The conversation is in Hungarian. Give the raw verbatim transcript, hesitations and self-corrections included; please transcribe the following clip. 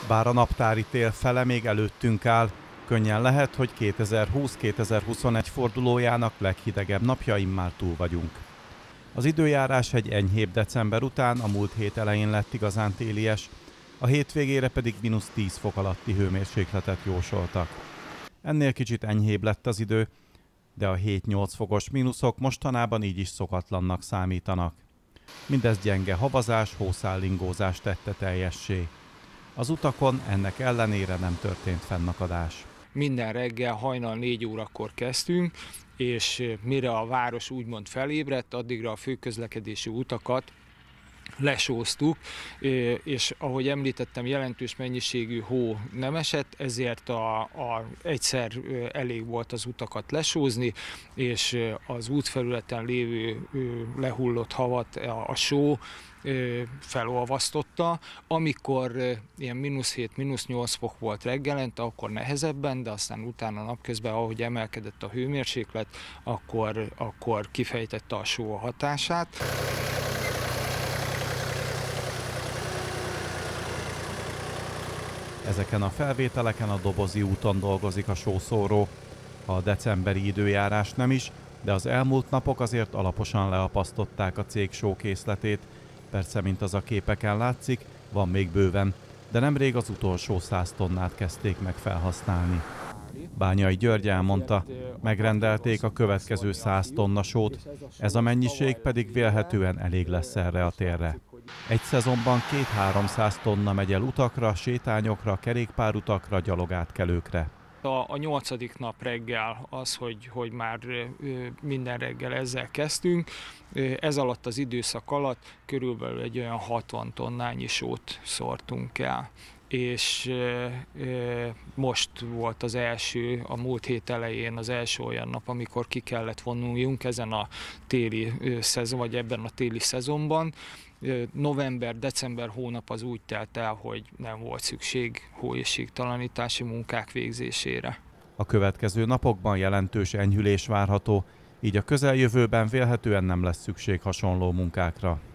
Bár a naptári tél fele még előttünk áll, könnyen lehet, hogy kétezer-húsz-kétezer-huszonegy fordulójának leghidegebb napjain már túl vagyunk. Az időjárás egy enyhébb december után a múlt hét elején lett igazán télies, a hétvégére pedig mínusz tíz fok alatti hőmérsékletet jósoltak. Ennél kicsit enyhébb lett az idő, de a hét-nyolc fokos mínuszok mostanában így is szokatlannak számítanak. Mindez gyenge havazás, hószállingózás tette teljessé. Az utakon ennek ellenére nem történt fennakadás. Minden reggel hajnal négy órakor kezdtünk, és mire a város úgymond felébredt, addigra a főközlekedési utakat lesóztuk, és ahogy említettem, jelentős mennyiségű hó nem esett, ezért a, a, egyszer elég volt az utakat lesózni, és az útfelületen lévő lehullott havat a, a só felolvasztotta. Amikor ilyen mínusz hét, mínusz nyolc fok volt reggelente, akkor nehezebben, de aztán utána napközben, ahogy emelkedett a hőmérséklet, akkor, akkor kifejtette a só a hatását. Ezeken a felvételeken a Dobozi úton dolgozik a sószóró. A decemberi időjárás nem is, de az elmúlt napok azért alaposan leapasztották a cég sókészletét. Persze, mint az a képeken látszik, van még bőven, de nemrég az utolsó száz tonnát kezdték meg felhasználni. Bányai György elmondta, megrendelték a következő száz tonna sót, ez a mennyiség pedig vélhetően elég lesz erre a térre. Egy szezonban két-háromszáz tonna megy el utakra, sétányokra, kerékpárutakra, gyalogátkelőkre. A, a nyolcadik nap reggel az, hogy, hogy már minden reggel ezzel kezdtünk. Ez alatt az időszak alatt körülbelül egy olyan hatvan tonnányi sót szórtunk el. És most volt az első, a múlt hét elején az első olyan nap, amikor ki kellett vonuljunk ezen a téli szezon, vagy ebben a téli szezonban. November-december hónap az úgy telt el, hogy nem volt szükség hó- és síktalanítási munkák végzésére. A következő napokban jelentős enyhülés várható, így a közeljövőben vélhetően nem lesz szükség hasonló munkákra.